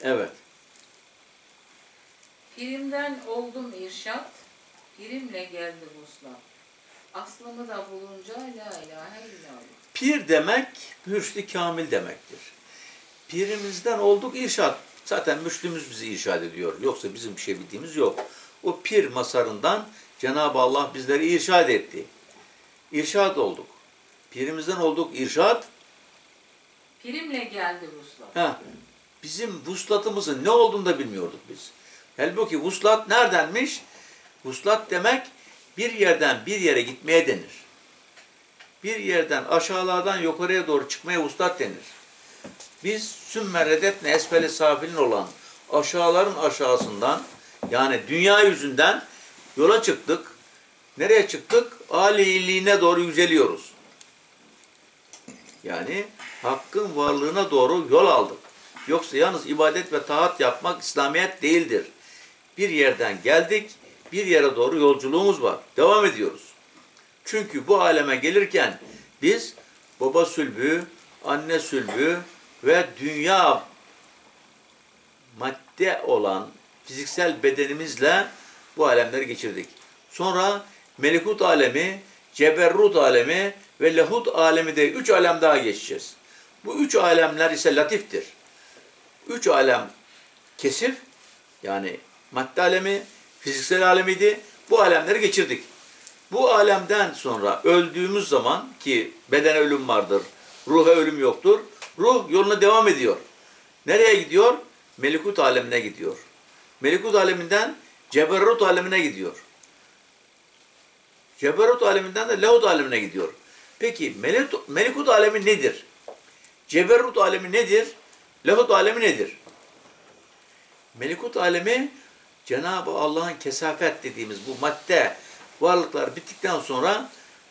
Evet. Pirimden oldum irşat, pirimle geldi vuslat. Aslımı da bulunca la ilahe illallah. Pir demek, mürşid-i kamil demektir. Pirimizden olduk irşat. Zaten mürşidimiz bizi irşad ediyor. Yoksa bizim bir şey bildiğimiz yok. O pir masarından Cenab-ı Allah bizleri irşad etti. İrşad olduk. Pirimizden olduk irşad. Pirimle geldi vuslat. Ha, bizim vuslatımızın ne olduğunu da bilmiyorduk biz. Halbuki vuslat neredenmiş? Vuslat demek bir yerden bir yere gitmeye denir. Bir yerden aşağılardan yukarıya doğru çıkmaya vuslat denir. Biz sümme redetne esfeli safilin olan aşağıların aşağısından yani dünya yüzünden yola çıktık. Nereye çıktık? Âli-i doğru yüceliyoruz. Yani hakkın varlığına doğru yol aldık. Yoksa yalnız ibadet ve taat yapmak İslamiyet değildir. Bir yerden geldik, bir yere doğru yolculuğumuz var. Devam ediyoruz. Çünkü bu aleme gelirken biz baba sülbü, anne sülbü ve dünya madde olan fiziksel bedenimizle bu alemleri geçirdik. Sonra melekut alemi, ceberrut alemi ve lehut alemi de 3 alem daha geçeceğiz. Bu 3 alemler ise latiftir. 3 alem kesif yani madde alemi, fiziksel alemiydi. Bu alemleri geçirdik. Bu alemden sonra öldüğümüz zaman ki bedene ölüm vardır, ruha ölüm yoktur. Ruh yoluna devam ediyor. Nereye gidiyor? Melekut alemine gidiyor. Melekut aleminden ceberrut alemine gidiyor. Ceberrut aleminden de lehut alemine gidiyor. Peki melekut alemi nedir? Ceberrut alemi nedir? Lehut alemi nedir? Melekut alemi Cenab-ı Allah'ın kesafet dediğimiz bu madde varlıklar bittikten sonra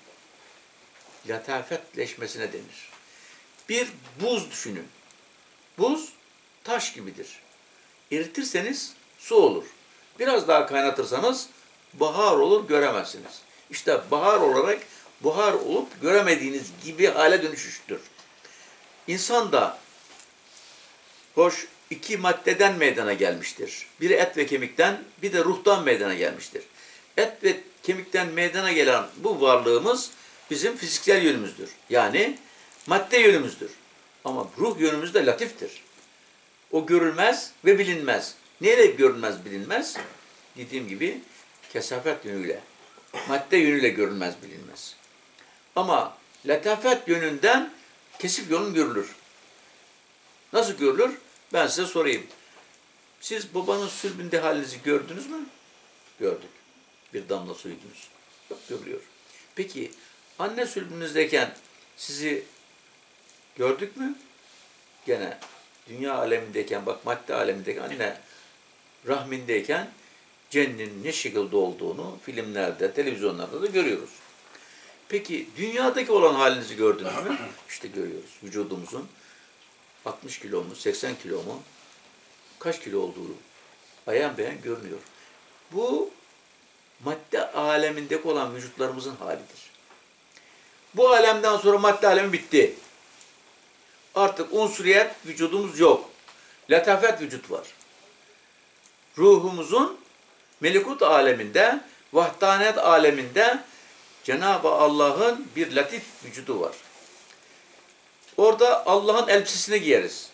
latafetleşmesine denir. Bir buz düşünün. Buz taş gibidir. Eritirseniz su olur. Biraz daha kaynatırsanız bahar olur, göremezsiniz. İşte bahar olarak buhar olup göremediğiniz gibi hale dönüşmüştür. İnsan da hoş iki maddeden meydana gelmiştir. Biri et ve kemikten, bir de ruhtan meydana gelmiştir. Et ve kemikten meydana gelen bu varlığımız bizim fiziksel yönümüzdür. Yani madde yönümüzdür. Ama ruh yönümüz de latiftir. O görülmez ve bilinmez. Neyle görülmez, bilinmez? Dediğim gibi kesafet yönüyle, madde yönüyle görülmez, bilinmez. Ama letafet yönünden kesif yolun görülür. Nasıl görülür? Ben size sorayım. Siz babanın sülbünde halinizi gördünüz mü? Gördük. Bir damla su idiniz. Yok, görülüyor. Peki anne sülbünüzdeyken sizi gördük mü? Gene dünya alemindeyken, bak madde alemindeyken, anne rahmindeyken cennetin ne şekilde olduğunu filmlerde, televizyonlarda da görüyoruz. Peki dünyadaki olan halinizi gördünüz mü? İşte görüyoruz. Vücudumuzun 60 kilo mu, 80 kilo mu, kaç kilo olduğu ayan beyan görünüyor. Bu madde alemindeki olan vücutlarımızın halidir. Bu alemden sonra madde alemi bitti. Artık unsuriyet vücudumuz yok. Letafet vücut var. Ruhumuzun melekut aleminde, vahdanet aleminde Cenab-ı Allah'ın bir latif vücudu var. Orada Allah'ın elbisesini giyeriz.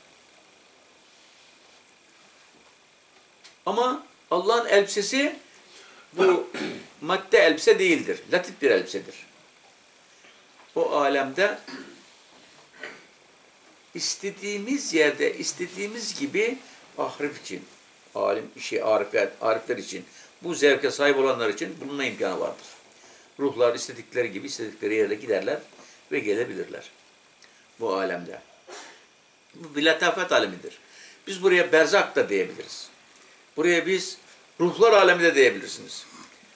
Ama Allah'ın elbisesi bu madde elbise değildir. Latif bir elbisedir. O alemde istediğimiz yerde, istediğimiz gibi ahrif için, arifler için, bu zevke sahip olanlar için bulunma imkanı vardır. Ruhlar istedikleri gibi, istedikleri yere giderler ve gelebilirler. Bu alemde. Bu bir letafet alemidir. Biz buraya berzak da diyebiliriz. Buraya biz ruhlar alemi de diyebilirsiniz.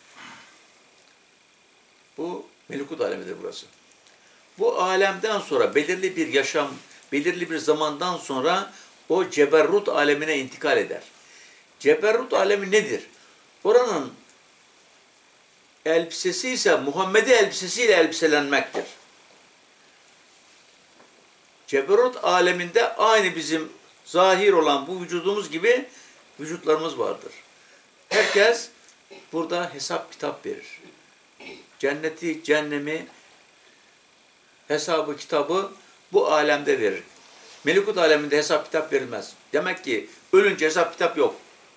Bu melekut alemidir burası. Bu alemden sonra belirli bir yaşam, belirli bir zamandan sonra o ceberrut alemine intikal eder. Ceberrut alemi nedir? Oranın elbisesi ise Muhammed'i elbisesiyle elbiselenmektir. Ceberrut aleminde aynı bizim zahir olan bu vücudumuz gibi vücutlarımız vardır. Herkes burada hesap kitap verir. Cenneti, cehennemi, hesabı, kitabı bu alemde verir. Melekut aleminde hesap kitap verilmez. Demek ki ölünce hesap kitap yok.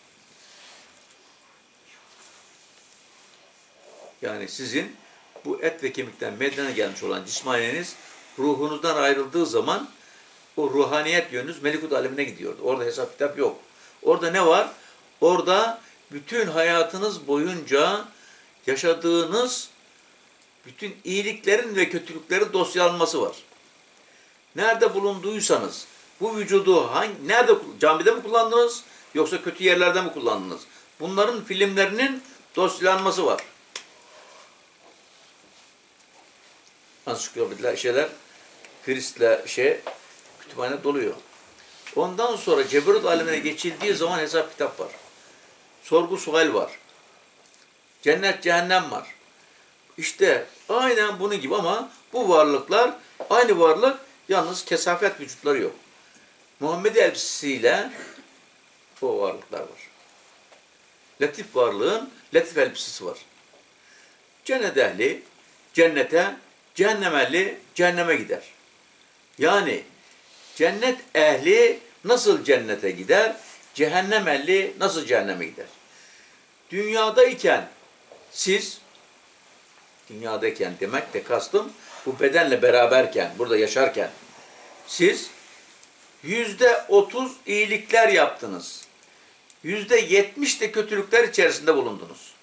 Yani sizin bu et ve kemikten meydana gelmiş olan cismaniyeniz ruhunuzdan ayrıldığı zaman o ruhaniyet yönünüz melekut alemine gidiyordu. Orada hesap kitap yok. Orada ne var? Orada bütün hayatınız boyunca yaşadığınız bütün iyiliklerin ve kötülüklerin dosyalanması var. Nerede bulunduysanız bu vücudu nerede, camide mi kullandınız yoksa kötü yerlerde mi kullandınız? Bunların filmlerinin dosyalanması var. Ansiklopediler şeyler Krist'le kütüphane doluyor. Ondan sonra ceberut alemine geçildiği zaman hesap kitap var. Sorgu sual var. Cennet cehennem var. İşte aynen bunun gibi ama bu varlıklar aynı varlık yalnız kesafet vücutları yok. Muhammed elbisesiyle o varlıklar var. Latif varlığın latif elbisesi var. Cennet ehli cennete, cehennem ehli cehenneme gider. Yani cennet ehli nasıl cennete gider, cehennem ehli nasıl cehenneme gider? Dünyadayken siz, dünyadayken demek de kastım, bu bedenle beraberken, burada yaşarken, siz %30 iyilikler yaptınız. %70 de kötülükler içerisinde bulundunuz.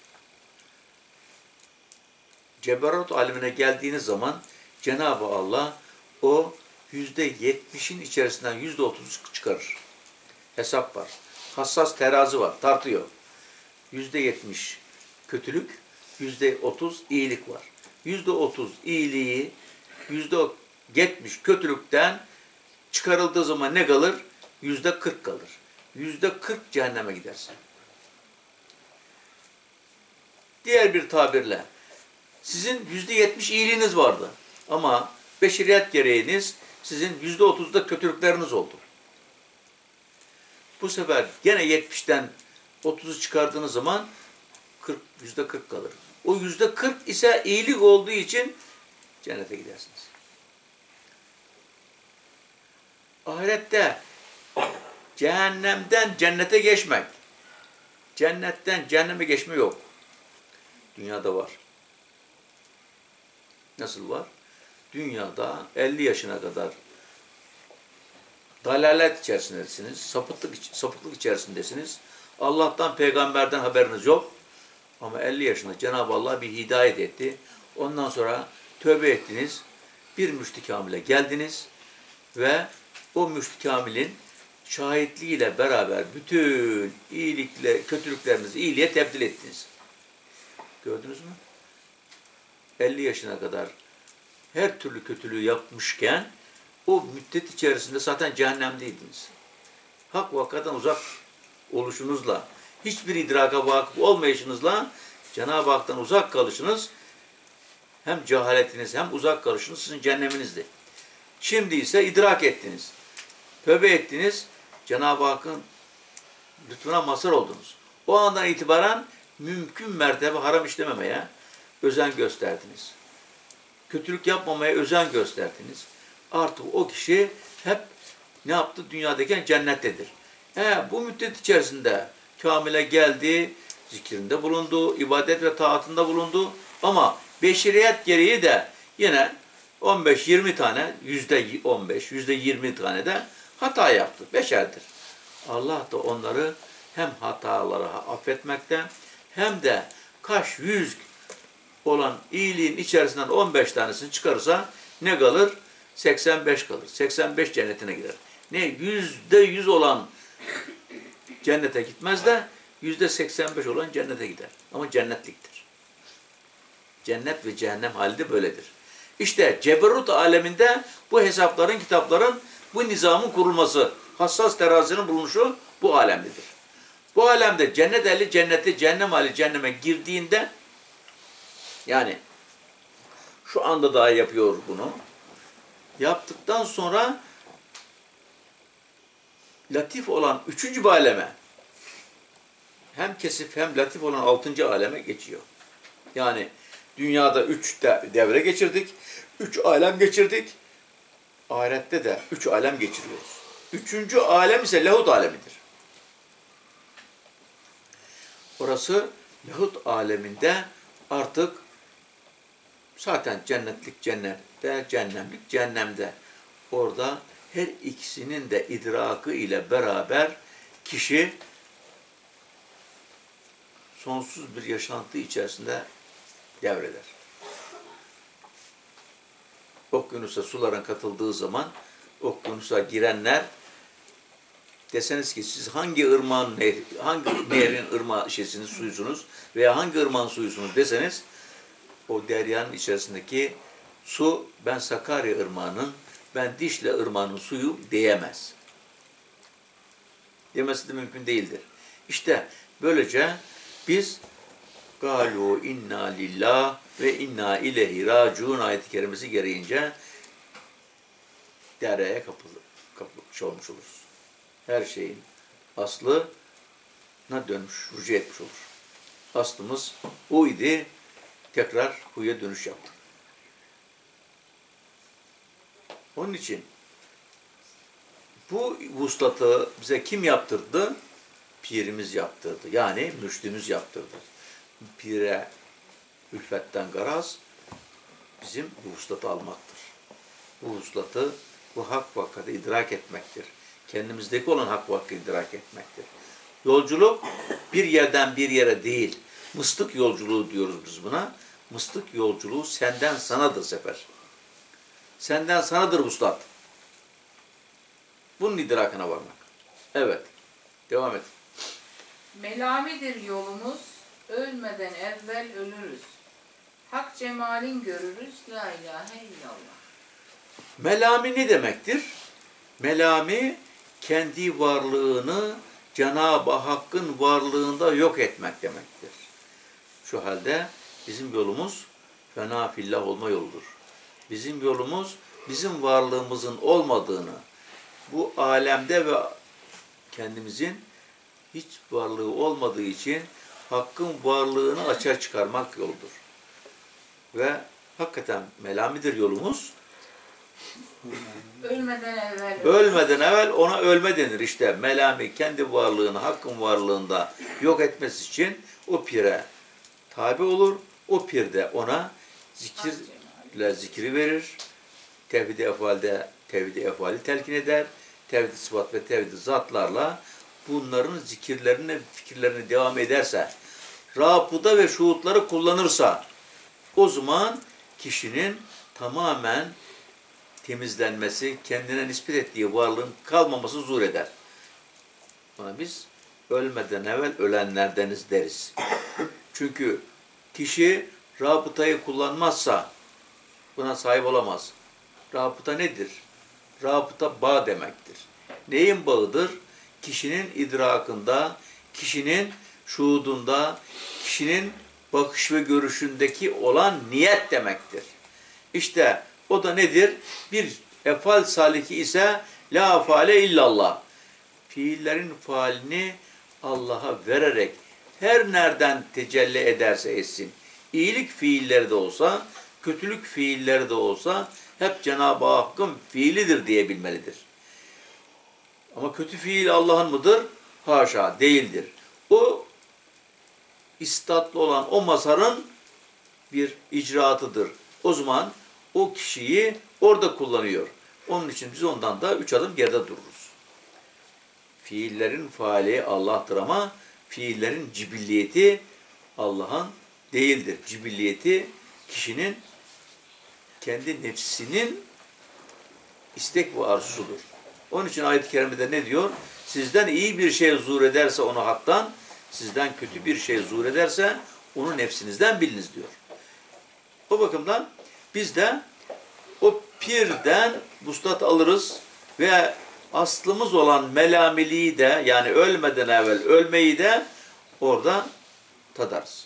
Ceberut alemine geldiğiniz zaman Cenab-ı Allah o %70'in içerisinden %30'u çıkarır. Hesap var. Hassas terazi var. Tartıyor. %70 kötülük, %30 iyilik var. %30 iyiliği, %70 kötülükten çıkarıldığı zaman ne kalır? %40 kalır. %40 cehenneme gidersin. Diğer bir tabirle, sizin %70 iyiliğiniz vardı. Ama beşeriyet gereğiniz sizin %30'da kötülükleriniz oldu. Bu sefer gene 70'ten 30'u çıkardığınız zaman %40 kalır. O %40 ise iyilik olduğu için cennete gidersiniz. Ahirette cehennemden cennete geçmek, cennetten cehenneme geçme yok. Dünyada var. Nasıl var? Dünyada 50 yaşına kadar dalalet içerisindesiniz, sapıklık içerisindesiniz. Allah'tan, peygamberden haberiniz yok. Ama 50 yaşında Cenab-ı Allah bir hidayet etti. Ondan sonra tövbe ettiniz. Bir müşrik kamile geldiniz ve o müşrik kamilin şahitliğiyle beraber bütün kötülüklerinizi iyiliğe tebdil ettiniz. Gördünüz mü? 50 yaşına kadar her türlü kötülüğü yapmışken o müddet içerisinde zaten cehennemdeydiniz. Hak vakkadan uzak oluşunuzla, hiçbir idraka vakıf olmayışınızla Cenab-ı Hak'tan uzak kalışınız, hem cehaletiniz hem uzak kalışınız sizin cehenneminizdi. Şimdi ise idrak ettiniz. Tövbe ettiniz. Cenab-ı Hakk'ın lütfuna mazhar oldunuz. O andan itibaren mümkün mertebe haram işlememeye özen gösterdiniz. Kötülük yapmamaya özen gösterdiniz. Artık o kişi hep ne yaptı? Dünyadayken cennettedir. Bu müddet içerisinde kamile geldi, zikrinde bulundu, ibadet ve taatında bulundu. Ama beşeriyet gereği de yine 15-20 tane, %15, %20 tane de hata yaptı. Beşerdir. Allah da onları hem hataları affetmekte hem de kaç yüz olan iyiliğin içerisinden 15 tanesini çıkarırsa ne kalır? 85 kalır. 85 cennetine girer. Ne? %100 olan cennete gitmez de %85 olan cennete gider. Ama cennetliktir. Cennet ve cehennem hali de böyledir. İşte ceberut aleminde bu hesapların, kitapların, bu nizamın kurulması, hassas terazinin bulunuşu bu alemdedir. Bu alemde cennet ehli cennete, cehennem ehli cehenneme girdiğinde, yani şu anda daha yapıyor bunu, yaptıktan sonra latif olan 3. bir aleme, hem kesif hem latif olan 6. aleme geçiyor. Yani dünyada 3 devre geçirdik, 3 alem geçirdik. Ahirette de 3 alem geçiriyoruz. 3. alem ise lahut alemidir. Orası lahut aleminde artık zaten cennetlik cennette, cehennemlik cehennemde. Orada her ikisinin de idrakı ile beraber kişi sonsuz bir yaşantı içerisinde devreder. Okyanusa suların katıldığı zaman okyanusa girenler deseniz ki siz hangi ırmağın hangi nehrin suyusunuz veya hangi ırmağın suyusunuz deseniz o deryanın içerisindeki su ben Sakarya ırmağının, ben Dicle ırmağının suyu diyemez. Demesi de mümkün değildir. İşte böylece biz Galu inna lillah ve inna ileyhi raciun ayet-i kerimesi gereğince deryaya kapılmış olmuş oluruz. Her şeyin aslına dönmüş, rücu etmiş olur. Aslımız o idi, tekrar huya dönüş yaptık. Onun için bu vuslatı bize kim yaptırdı? Pirimiz yaptırdı. Yani mürşidimiz yaptırdı. Pire ülfetten garaz bizim bu vuslatı almaktır. Bu vuslatı, bu hak vakati idrak etmektir. Kendimizdeki olan hak vakti idrak etmektir. Yolculuk bir yerden bir yere değil. Mıstık yolculuğu diyoruz biz buna. Mıstık yolculuğu senden sanadır sefer. Senden sanadır vuslat. Bunun idrakına varmak. Evet. Devam et. Melamidir yolumuz, ölmeden evvel ölürüz. Hak cemalin görürüz, la ilahe illallah. Melami ne demektir? Melami kendi varlığını Cenab-ı Hakk'ın varlığında yok etmek demektir. Şu halde bizim yolumuz fena fillah olma yoludur. Bizim yolumuz bizim varlığımızın olmadığını, bu alemde ve kendimizin hiç varlığı olmadığı için Hakk'ın varlığını açığa çıkarmak yoludur. Ve hakikaten melamidir yolumuz. Ölmeden evvel ona ölme denir işte. Melami kendi varlığını Hakk'ın varlığında yok etmesi için o pire tabi olur. O pir de ona zikri verir. Tevhid-i efalde tevhid-i efali telkin eder. Tevhid-i sıfat ve tevhid-i zatlarla bunların zikirlerini, fikirlerini devam ederse, rabıta ve şuhutları kullanırsa, o zaman kişinin tamamen temizlenmesi, kendine nispet ettiği varlığın kalmaması zuhur eder. Buna biz ölmeden evvel ölenlerdeniz deriz. Çünkü kişi rabıtayı kullanmazsa buna sahip olamaz. Rabıta nedir? Rabıta bağ demektir. Neyin bağıdır? Kişinin idrakında, kişinin şuhudunda, kişinin bakış ve görüşündeki olan niyet demektir. İşte o da nedir? Bir efal saliki ise la faale illallah. Fiillerin faalini Allah'a vererek her nereden tecelli ederse etsin. İyilik fiilleri de olsa, kötülük fiilleri de olsa hep Cenab-ı Hakk'ın fiilidir diyebilmelidir. Ama kötü fiil Allah'ın mıdır? Haşa, değildir. O istatlı olan o mazharın bir icraatıdır. O zaman o kişiyi orada kullanıyor. Onun için biz ondan da 3 adım geride dururuz. Fiillerin faali Allah'tır ama fiillerin cibilliyeti Allah'ın değildir. Cibilliyeti kişinin kendi nefsinin istek ve arzusudur. Onun için ayet-i kerimede ne diyor? Sizden iyi bir şey zuhur ederse onu haktan, sizden kötü bir şey zuhur ederse onu nefsinizden biliniz diyor. O bakımdan biz de o pirden vuslat alırız ve aslımız olan melamiliği de yani ölmeden evvel ölmeyi de orada tadarız.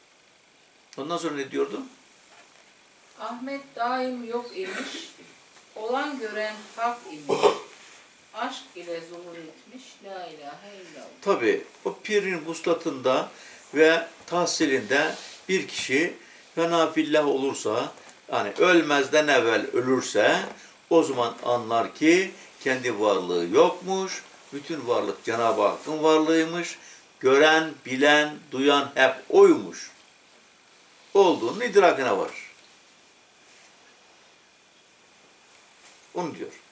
Ondan sonra ne diyordu? Ahmet daim yok imiş, Olan gören hak imiş. Aşk ile zuhur etmiş. La ilahe illallah. Tabi o pirin vuslatında ve tahsilinde bir kişi fena fillah olursa, yani ölmezden evvel ölürse, o zaman anlar ki kendi varlığı yokmuş, bütün varlık Cenab-ı Hakk'ın varlığıymış, gören, bilen, duyan hep oymuş. Olduğunun idrakine varır. Onu diyor.